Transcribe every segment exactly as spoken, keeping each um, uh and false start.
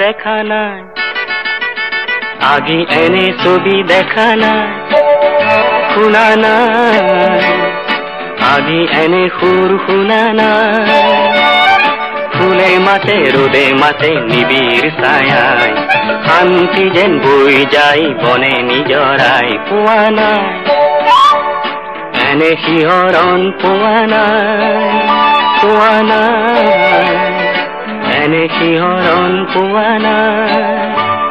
দেখা নাই আগে এনে ছবি দেখা নাই শুনা নাই আগে এনে সুর শুনা নাই ফুলে মাতে রোদে মাতে নিবিড় ছায়ায় শান্তি যেন বই যায় বনে নিজৰাই পোৱা নাই এনে শিহৰণ পোৱা নাই পোৱা নাই এনে শিহৰণ পোৱা নাই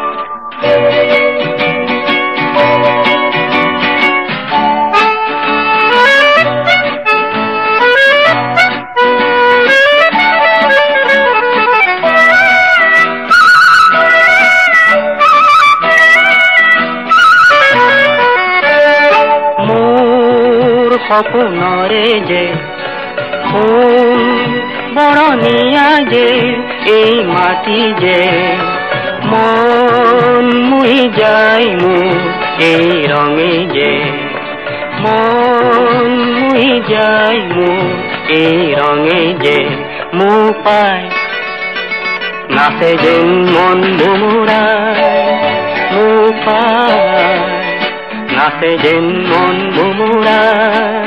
সপোনৰে যে ফুল বৰণীয়া যে এই মাটি যে মন মুহি যায় মোৰ এই ৰঙে যে মন মুহি যায় মোৰ এই ৰঙে যে মোৰ পাই নাচে যেন মন মুমুৰাই মোৰ পাই নাচে যেন মন মুমুৰাই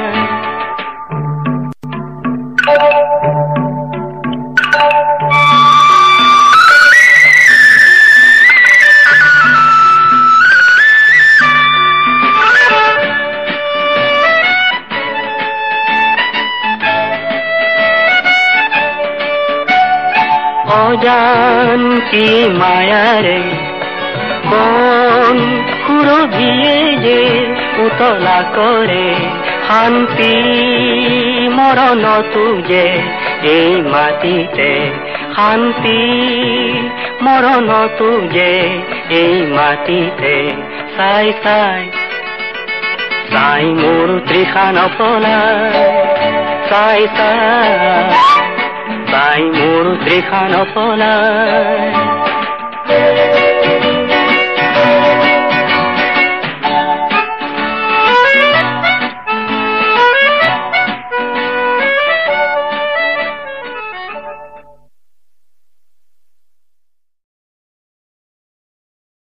অজান কি মায়াৰে কোন সুৰভিয়ে যে উতলা কৰে শান্তি মৰণতো যে এই মাটিতে শান্তি মৰণতো যে এই মাটিতে চাই চাই চাই মোৰ তৃষা নপলায় চাই চাই চাই মোৰ তৃষা নপলায়